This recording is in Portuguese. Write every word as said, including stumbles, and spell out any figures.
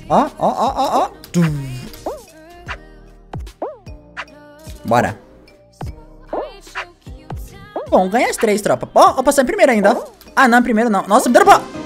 Ó, ó, ó, ó, ó. Bora. Bom, ganha as três, tropa. Ó, oh, eu passei em primeiro ainda, ó. Ah, não, em primeiro não. Nossa, me derrubou.